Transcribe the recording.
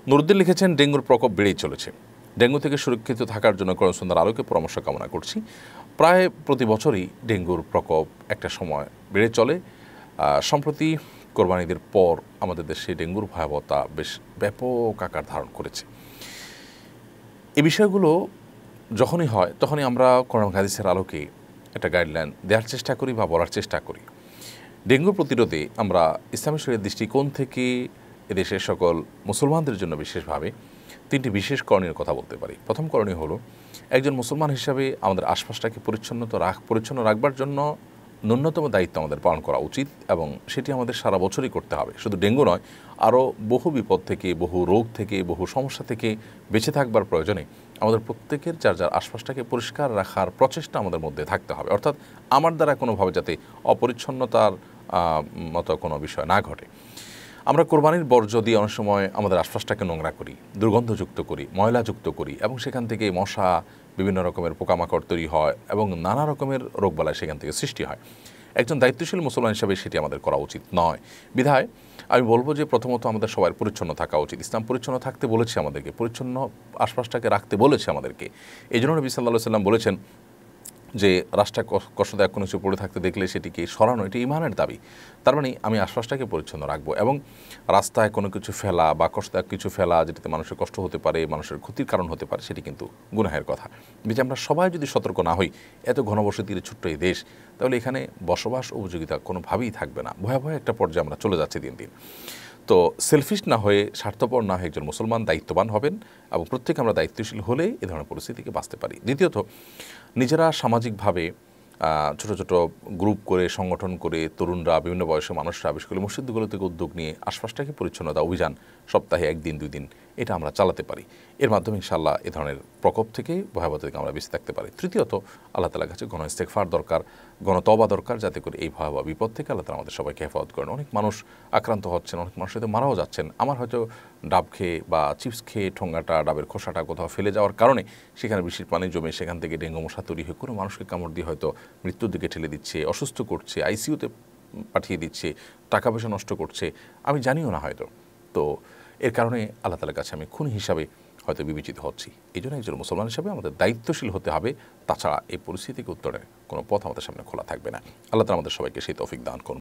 নুরুদ্দিন লিখেছেন, ডেঙ্গুর প্রকোপ বেড়েই চলেছে। ডেঙ্গু থেকে সুরক্ষিত থাকার জন্য কোরআন সুন্নাহর আলোকে পরামর্শ কামনা করছি। প্রায় প্রতি বছরই ডেঙ্গুর প্রকোপ একটা সময় বেড়ে চলে। সম্প্রতি কোরবানি ঈদের পর আমাদের দেশে ডেঙ্গুর ভয়াবহতা বেশ ব্যাপক আকার ধারণ করেছে। এই বিষয়গুলো যখনই হয় তখনই আমরা কোরআন হাদিসের আলোকে একটা গাইডলাইন দেওয়ার চেষ্টা করি বা বলার চেষ্টা করি। ডেঙ্গু প্রতিরোধে আমরা ইসলামী শরীয়তের দৃষ্টিকোণ থেকে এদেশের সকল মুসলমানদের জন্য বিশেষভাবে তিনটি বিশেষ করণীয় কথা বলতে পারি। প্রথম করণীয় হলো, একজন মুসলমান হিসাবে আমাদের আশপাশটাকে পরিচ্ছন্ন রাখবার জন্য ন্যূনতম দায়িত্ব আমাদের পালন করা উচিত, এবং সেটি আমাদের সারা বছরই করতে হবে। শুধু ডেঙ্গু নয়, আরও বহু বিপদ থেকে, বহু রোগ থেকে, বহু সমস্যা থেকে বেঁচে থাকবার প্রয়োজনে আমাদের প্রত্যেকের যার যার আশপাশটাকে পরিষ্কার রাখার প্রচেষ্টা আমাদের মধ্যে থাকতে হবে। অর্থাৎ আমার দ্বারা কোনোভাবে যাতে অপরিচ্ছন্নতার মতো কোনো বিষয় না ঘটে। আমরা কোরবানির বর্জ্য দিয়ে অনেক সময় আমাদের আশপাশটাকে নোংরা করি, দুর্গন্ধযুক্ত করি, ময়লাযুক্ত করি, এবং সেখান থেকে মশা, বিভিন্ন রকমের পোকামাকড় তৈরি হয় এবং নানা রকমের রোগবালাই সেখান থেকে সৃষ্টি হয়। একজন দায়িত্বশীল মুসলমান হিসাবে সেটি আমাদের করা উচিত নয়। বিধায় আমি বলবো যে প্রথমত আমাদের সবার পরিচ্ছন্ন থাকা উচিত। ইসলাম পরিচ্ছন্ন থাকতে বলেছে আমাদেরকে, পরিচ্ছন্ন আশপাশটাকে রাখতে বলেছে আমাদেরকে। এই জন্য নবী সাল্লাল্লাহু আলাইহি ওয়াসাল্লাম বলেছেন যে রাস্তায় কষ্টদায়ক কোনো কিছু পড়ে থাকতে দেখলে সেটিকে সরানো, এটি ঈমানের দাবি। তার মানে আমি আশপাশটাকে পরিচ্ছন্ন রাখবো, এবং রাস্তায় কোনো কিছু ফেলা বা কষ্টদায়ক কিছু ফেলা যেটাতে মানুষের কষ্ট হতে পারে, মানুষের ক্ষতির কারণ হতে পারে, সেটি কিন্তু গুনাহের কথা। যে আমরা সবাই যদি সতর্ক না হই, এত ঘনবসতির ছোট্ট এই দেশ, তাহলে এখানে বসবাস উপযোগিতা কোনোভাবেই থাকবে না। ভয়াবহ একটা পর্যায়ে আমরা চলে যাচ্ছি দিন দিন। তো সেলফিশ না হয়ে, স্বার্থপর না হয়ে একজন মুসলমান দায়িত্ববান হবেন, এবং প্রত্যেকে আমরা দায়িত্বশীল হলে এ ধরনের পরিস্থিতি থেকে বাঁচতে পারি। দ্বিতীয়ত, নিজেরা সামাজিকভাবে ছোট ছোট গ্রুপ করে, সংগঠন করে, তরুণরা, বিভিন্ন বয়সের মানুষরা, বিশেষ করে মসজিদগুলো থেকে উদ্যোগ নিয়ে আশপাশটাকে পরিচ্ছন্নতা অভিযান সপ্তাহে 1 দিন 2 দিন এটা আমরা চালাতে পারি। এর মাধ্যমে ইনশাআল্লাহ এ ধরনের প্রকোপ থেকে, ভয়াবহতা থেকে আমরা বেঁচে থাকতে পারি। তৃতীয়ত, আল্লাহ তাআলার কাছে ঘন ইস্তেগফার দরকার, ঘন তওবা দরকার, যাতে করে এই ভয়াবহ বিপদ থেকে আল্লাহ তাআলা আমাদের সবাইকে হেফাজত করেন। অনেক মানুষ আক্রান্ত হচ্ছেন, অনেক মানুষ হয়তো মারাও যাচ্ছেন। আমার হয়তো ডাব খেয়ে বা চিপস খেয়ে ঠোঙ্গাটা, ডাবের খোসাটা কোথাও ফেলে যাওয়ার কারণে সেখানে বৃষ্টির পানি জমে সেখান থেকে ডেঙ্গু মশা তৈরি হয়ে কোনো মানুষকে কামড় দিয়ে হয়তো মৃত্যুর দিকে ঠেলে দিচ্ছে, অসুস্থ করছে, আইসিইউতে পাঠিয়ে দিচ্ছে, টাকা পয়সা নষ্ট করছে, আমি জানিও না হয়তো। তো এর কারণে আল্লাহ তাআলার কাছে আমি খুনি হিসাবে হয়তো বিবেচিত হচ্ছি। এই জন্য একজন মুসলমান হিসাবে আমাদের দায়িত্বশীল হতে হবে। তাছাড়া এই পরিস্থিতিকে উত্তরের কোনো পথ আমাদের সামনে খোলা থাকবে না। আল্লাহ তাআলা আমাদের সবাইকে সেই তৌফিক দান করুন।